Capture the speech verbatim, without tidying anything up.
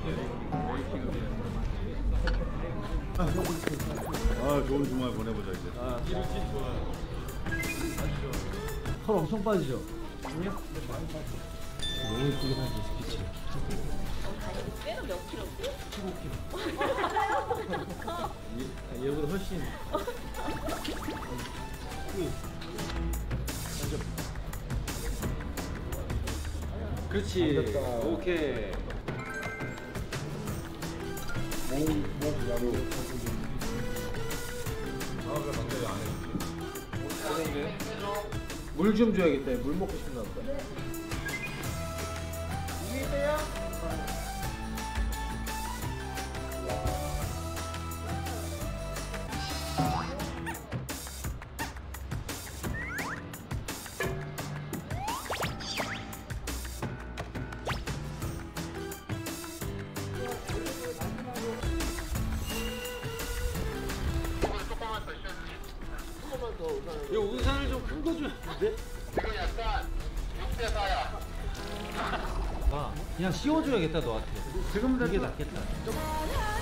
아, 좋은 주말 보내보자 이제. 아, 기름진 좋아요. 아시죠? 털 엄청 빠지죠? 아니요? 많이 빠져. 너무 이쁘긴 하지, 스피치. 빼는 몇 킬로지? 십오 킬로그램. 얘보다 훨씬. 그렇지. 오케이. 물 좀 줘야겠다. 물 먹고 싶나 보다. 이 우산을 좀 큰 거 줘야 돼? 지금 약간 육 대 사야. 봐, 그냥 씌워줘야겠다 너한테. 지금 이게 낫겠다.